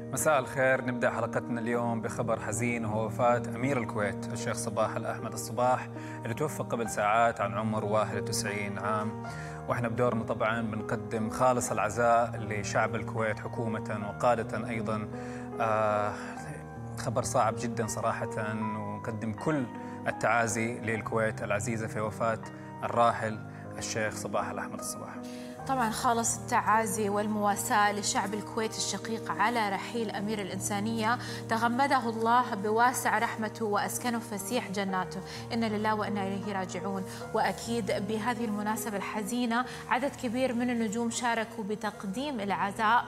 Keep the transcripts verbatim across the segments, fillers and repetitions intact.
مساء الخير. نبدأ حلقتنا اليوم بخبر حزين وهو وفاة أمير الكويت الشيخ صباح الأحمد الصباح اللي توفى قبل ساعات عن عمر واحد وتسعين عام. وإحنا بدورنا طبعا بنقدم خالص العزاء لشعب الكويت حكومة وقادة أيضا. آه خبر صعب جدا صراحة، ونقدم كل التعازي للكويت العزيزة في وفاة الراحل الشيخ صباح الأحمد الصباح. طبعا خالص التعازي والمواساة لشعب الكويت الشقيق على رحيل أمير الإنسانية، تغمده الله بواسع رحمته وأسكنه فسيح جناته. إنا لله وإنا إليه راجعون. وأكيد بهذه المناسبة الحزينة عدد كبير من النجوم شاركوا بتقديم العزاء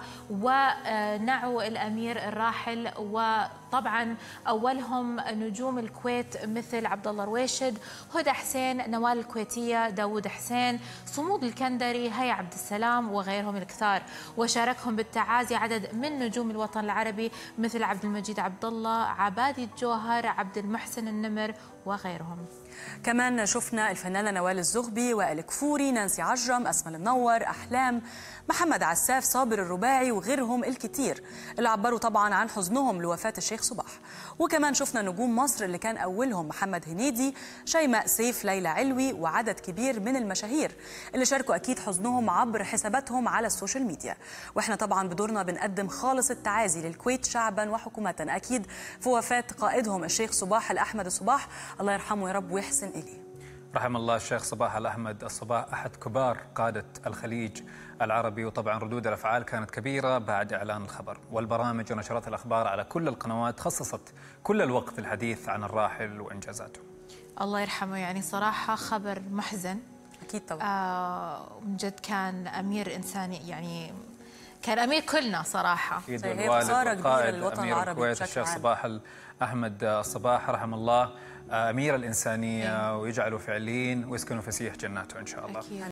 ونعوا الأمير الراحل، وطبعا أولهم نجوم الكويت مثل عبد الله رويشد، هدى حسين، نوال الكويتية، داود حسين، صمود الكندري، هيا عبد السلام وغيرهم الكثار. وشاركهم بالتعازي عدد من نجوم الوطن العربي مثل عبد المجيد عبد الله، عبادي الجوهر، عبد المحسن النمر وغيرهم. كمان شفنا الفنانة نوال الزغبي، وائل كفوري، نانسي عجرم، أسماء المنور، أحلام، محمد عساف، صابر الرباعي وغيرهم الكثير اللي عبروا طبعا عن حزنهم لوفاة الشيخ صباح. وكمان شفنا نجوم مصر اللي كان أولهم محمد هنيدي، شيماء سيف، ليلى علوي، وعدد كبير من المشاهير اللي شاركوا أكيد حزنهم عبر حساباتهم على السوشيال ميديا. وإحنا طبعا بدورنا بنقدم خالص التعازي للكويت شعبا وحكومة أكيد في وفاة قائدهم الشيخ صباح الأحمد الصباح، الله يرحمه يا رب ويحسن إليه. رحم الله الشيخ صباح الأحمد الصباح، أحد كبار قادة الخليج العربي، وطبعا ردود الأفعال كانت كبيرة بعد إعلان الخبر، والبرامج ونشرات الأخبار على كل القنوات خصصت كل الوقت للحديث عن الراحل وإنجازاته. الله يرحمه، يعني صراحة خبر محزن أكيد طبعا. آه من جد كان أمير إنساني، يعني كان أمير كلنا صراحة. أكيد. والوالد وقائد أمير الكويت الشيخ صباح الأحمد الصباح رحم الله أمير الإنسانية، ويجعله في علين ويسكنه فسيح جناته إن شاء الله. أكيد.